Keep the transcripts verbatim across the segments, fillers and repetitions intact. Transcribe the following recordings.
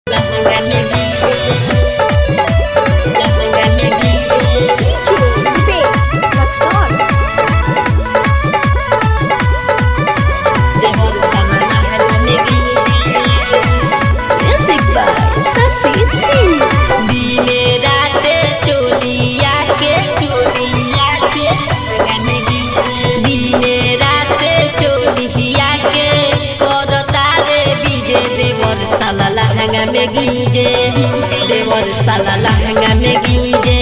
लहंगा में गीजे देवर साला लहंगा में गीजे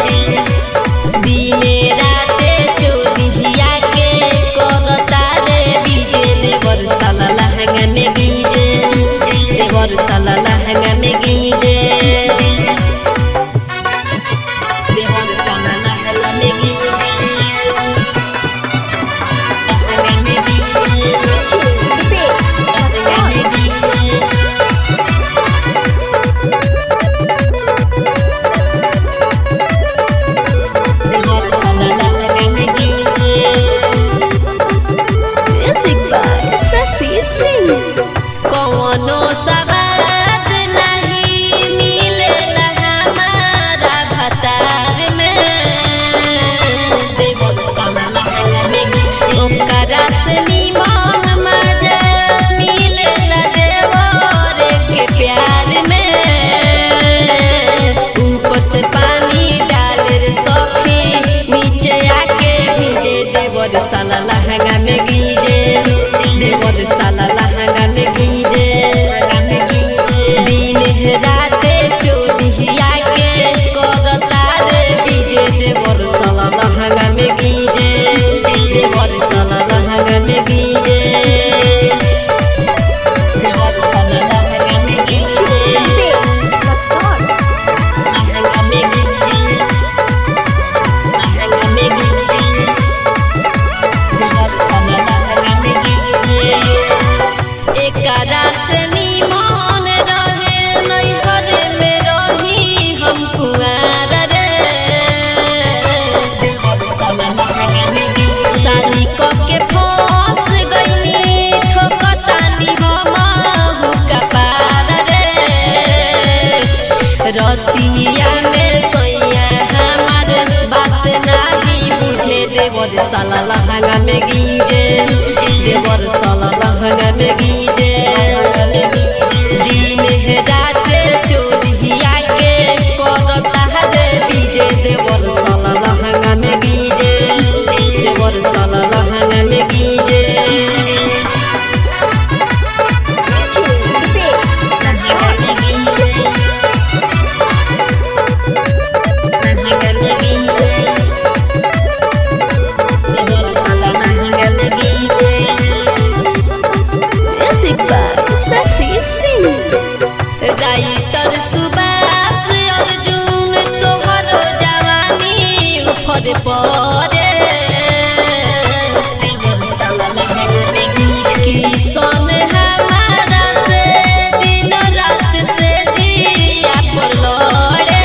दिने राते चोरिया के करता रे बीजे देवर साला लहंगा में गीजे देवर साला लहंगा में गीजे देवर साला लहंगा में गीजे कौनो सवाद नहीं मिलेला हमारा भतार में देवर साला लहंगा में गीजे ओकरा से निमन मजा मिलेला देवर के प्यार में ऊपर से पानी डाल रे सखी नीचे आके भीजे देवर साला लहंगा में गीजे देवर साला लहंगा में गीजे दिन राते चोरिया के करता रे बीजे देवर साला लहंगा में गीजे देवर साला लहंगा में गीजे देवर साला लहंगा में गीजे लहंगा में गीजे लहंगा में गीजे देवर साला लहंगा में गीजे एकरा से निमन रहे नैहर में रही हम कुआर रे देवर साला लहंगा में गीजे शादी करके फंस गईनी ठोकतानी हम हुक्का पार रे रतिया में सैया हमार बात नाही बुझे देवर साला लहंगा में गीजे देवर साला लहंगा में गीजे दिन राते चोरिया के करता रे बीजे देवर साला लहंगा में गीजे देवर साला लहंगा में गीजे लहंगा में गीजे लहंगा में गीजे देवर साला लहंगा में गीजे राइटर सुबास अर्जुन तोहर जवानी उफर परे देवर साला लहंगा में गीजे किसन हमारा से दिन रात से जिया पर लड़े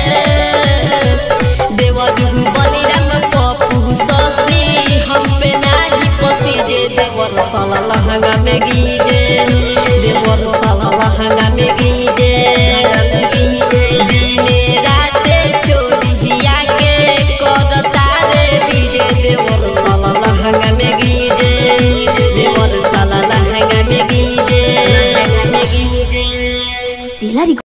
देवर बलिराम पप्पू शशि हम पे नाही पसीजे देवर साला लहंगा में गीजे देवर साला लहंगा में गीजे दिन राते चोरिया के करता रे बीजे देवर साला लहंगा में गीजे देवर साला लहंगा में गीजे।